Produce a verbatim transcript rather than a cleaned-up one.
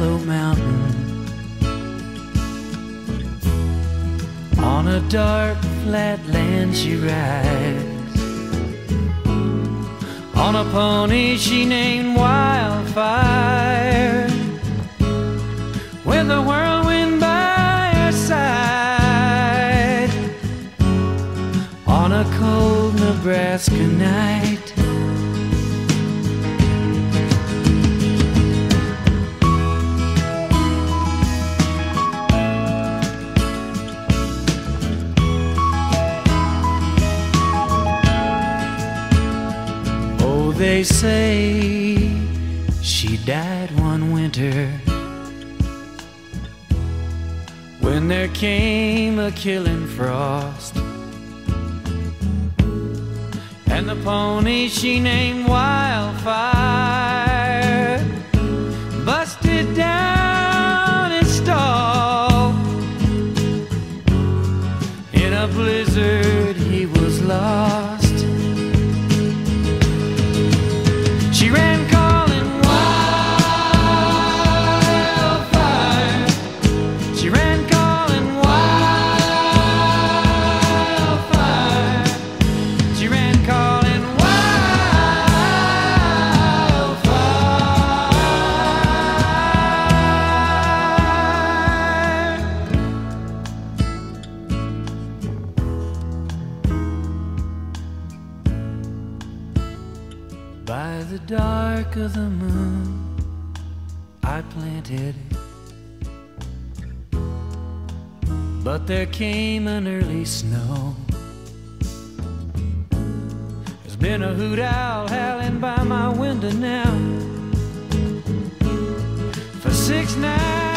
yellow mountain. On a dark flat land she rides, on a pony she named Wildfire, with the whirlwind by her side. On a cold Nebraska night, they say she died one winter, when there came a killing frost, and the pony she named Wildfire busted down and stalled. In a blizzard he was lost. She ran calling wildfire. She ran calling wildfire. She ran calling by the dark of the moon I planted, but there came an early snow. There's been a hoot owl howling by my window now for six nights.